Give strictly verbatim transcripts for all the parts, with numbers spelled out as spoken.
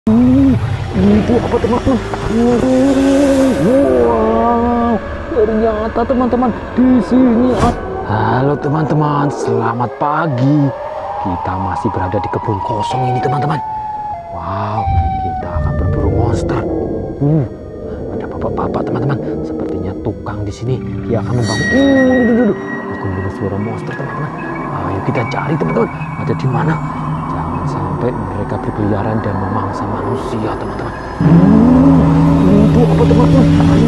Uh, itu apa teman-teman? Wow, ternyata teman-teman di sini. Halo teman-teman, selamat pagi. Kita masih berada di kebun kosong ini teman-teman. Wow, kita akan berburu monster. Uh, ada bapak-bapak teman-teman. Sepertinya tukang di sini. Dia akan membangun. Uh, duh, duh, duh. Aku mendengar suara monster teman-teman. Ayo kita cari teman-teman. Ada di mana? Jangan sampai mereka berkeliaran dan memangsa manusia teman-teman. Hmm, itu apa teman-teman?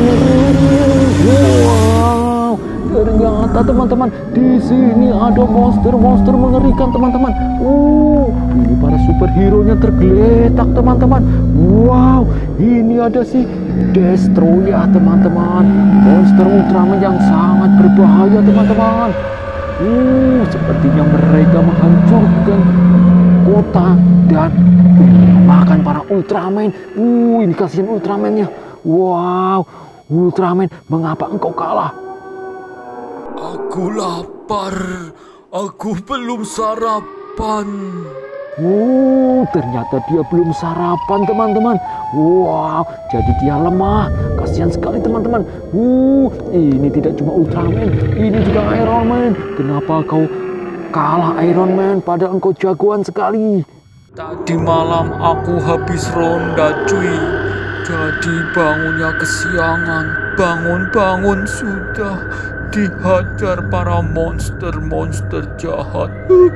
Wow, ternyata teman-teman di sini ada monster-monster mengerikan teman-teman. Uh, ini para superhero-nya tergeletak teman-teman. Wow, ini ada si Destroya teman-teman. Monster Ultraman yang sangat berbahaya teman-teman. Uh, sepertinya mereka menghancurkan kota dan makan para Ultraman. Uh, ini kasihan Ultramannya. Wow, Ultraman, mengapa engkau kalah? Aku lapar. Aku belum sarapan. Oh, ternyata dia belum sarapan teman-teman. Wow, jadi dia lemah. Kasihan sekali teman-teman. Uh, ini tidak cuma Ultraman, ini juga Iron Man. Kenapa kau kalah Iron Man? Padahal engkau jagoan sekali. Tadi malam aku habis ronda cuy. Jadi bangunnya kesiangan. Bangun-bangun sudah dihajar para monster-monster jahat.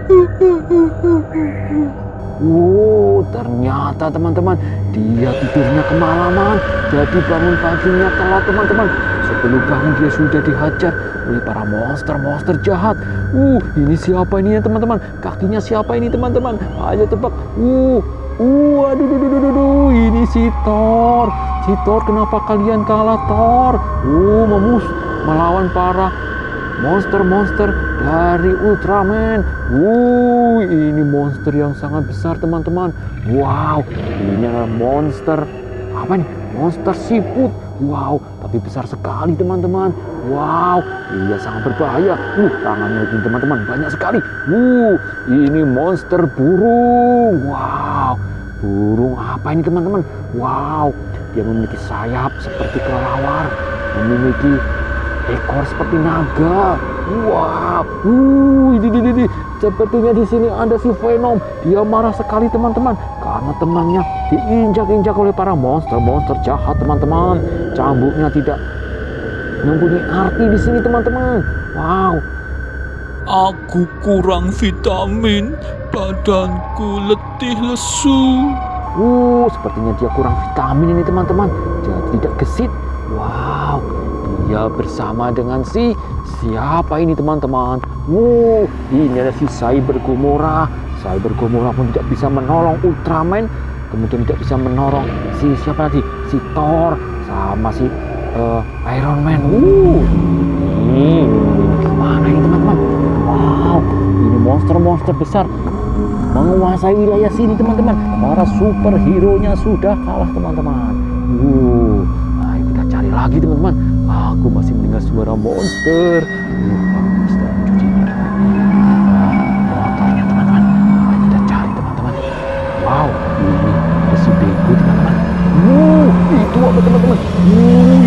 Oh, ternyata teman-teman dia tidurnya kemalaman. Jadi bangun paginya telat teman-teman. Sebelum bangun dia sudah dihajar oleh para monster-monster jahat. Uh, ini siapa ini ya teman-teman? Kakinya siapa ini teman-teman? Ayo tebak. Uh, uh, aduh, aduh, aduh, aduh, aduh. Ini si Thor. Si Thor, kenapa kalian kalah Thor? Uh, memus melawan para monster-monster dari Ultraman. Wuh, ini monster yang sangat besar teman-teman. Wow, ini adalah monster apa nih? Monster siput. Wow, tapi besar sekali teman-teman. Wow, dia sangat berbahaya. Uh, tangannya ini teman-teman banyak sekali. Wuh, ini monster burung. Wow, burung apa ini teman-teman? Wow, dia memiliki sayap seperti kelelawar, memiliki ekor seperti naga. Wow, uh, ini, ini, ini. Sepertinya di sini ada si Venom. Dia marah sekali teman-teman karena temannya diinjak-injak oleh para monster-monster jahat teman-teman. Cambuknya tidak mempunyai arti di sini teman-teman. Wow. Aku kurang vitamin. Badanku letih lesu. Uh, sepertinya dia kurang vitamin ini teman-teman. Jadi tidak gesit. Wow. Dia bersama dengan si siapa ini teman-teman? Wow, ini ada si Cyber Gomora. Cyber Gomora pun tidak bisa menolong Ultraman, kemudian tidak bisa menolong si siapa lagi? Si Thor sama si uh, Iron Man. Uh, ini, ini gimana ini teman-teman? Wow, ini monster-monster besar menguasai wilayah sini teman-teman. Para superhero-nya sudah kalah teman-teman. Uh, ayo kita cari lagi teman-teman. Aku masih mendengar suara monster. Uh, monster cuci uh, motornya teman-teman. Ayo kita cari teman-teman. Wow, ini ada si Bego teman-teman. Uh, itu apa teman-teman? Uh,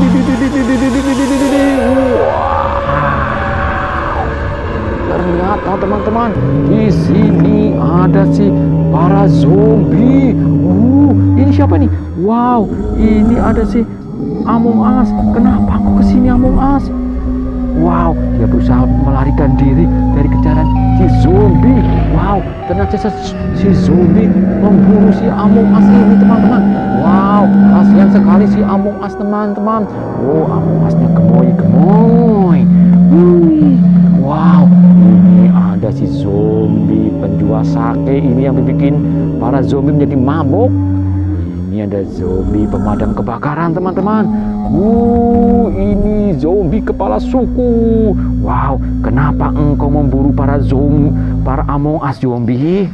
wow. Ternyata teman-teman di sini ada si para zombie. Uh, ini siapa nih? Wow, ini ada si Among Us. Kenapa aku kesini Among Us? Wow, dia berusaha melarikan diri dari kejaran si zombie. Wow, ternyata si zombie memburu si Among Us ini teman-teman. Wow, kasihan sekali si Among Us teman-teman. Oh, Among Us-nya gemoy-gemoy. Wow, ini ada si zombie penjual sake ini yang bikin para zombie menjadi mabuk. Ini ada zombie pemadam kebakaran teman-teman. Uh, ini zombie kepala suku. Wow, kenapa engkau memburu para zombie, para Among Us zombie?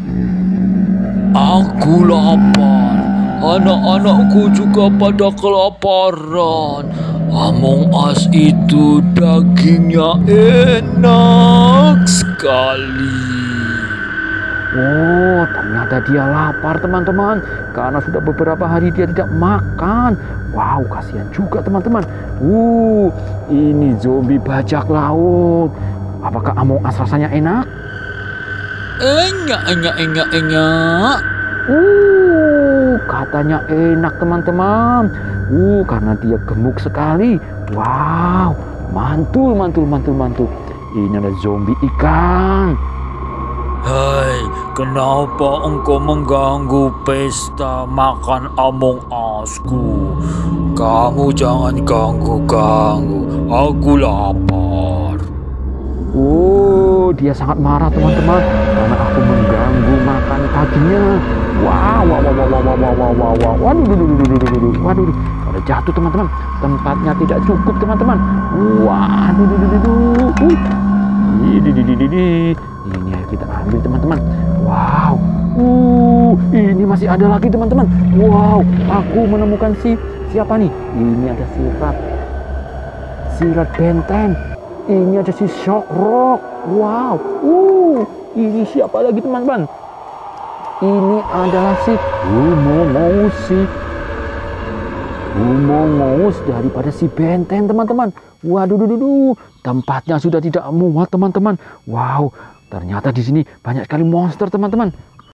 Aku lapar. Anak-anakku juga pada kelaparan. Among Us itu dagingnya enak sekali. Oh, ternyata dia lapar teman-teman, karena sudah beberapa hari dia tidak makan. Wow, kasihan juga teman-teman. Uh, ini zombie bajak laut. Apakah Among Us rasanya enak? Enyak, enyak, enyak, enyak. Uh, katanya enak teman-teman. Uh, karena dia gemuk sekali. Wow, mantul, mantul, mantul, mantul. Ini ada zombie ikan. Hai, kenapa engkau mengganggu pesta makan Among Us-ku? Kamu jangan ganggu-ganggu, aku lapar. Oh, dia sangat marah teman-teman karena aku mengganggu makan paginya. Wow, wow, wow, wow, wow, wow, wow, wow, wow. Waduh, waduh, waduh, waduh, waduh, waduh, pada jatuh teman-teman. Tempatnya tidak cukup teman-teman. Waduh, waduh, waduh, waduh. Ini, ini, ini, ini ayo kita ambil teman-teman. Wow, uh, ini masih ada lagi teman-teman. Wow, aku menemukan si siapa nih? Ini ada sirat, sirat benten. Ini ada si Shock Rock. Wow, uh, ini siapa lagi teman-teman? Ini adalah si Humongous, si Humongous daripada si benten teman-teman. Waduh, duh, duh, duh. Tempatnya sudah tidak muat teman-teman. Wow, ternyata di sini banyak sekali monster teman-teman.